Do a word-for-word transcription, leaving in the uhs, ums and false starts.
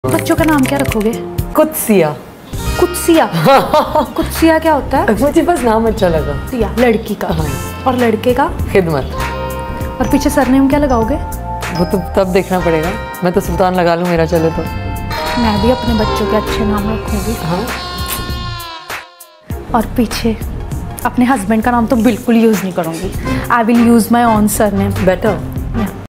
बच्चों का नाम क्या रखोगे? कुत्सिया। कुत्सिया? कुत्सिया क्या होता है? मुझे बस नाम अच्छा लगा। सिया लड़की का। हाँ। और लड़के का? खिदमत। और पीछे सरनेम क्या लगाओगे? वो तो तब देखना पड़ेगा। मैं तो सुल्तान लगा लूँ मेरा चले तो। मैं भी अपने बच्चों के अच्छे नाम रखूंगी। हाँ। और पीछे अपने हस्बैंड का नाम तो बिल्कुल यूज़ नहीं करूँगी। I will use my own surname. Better.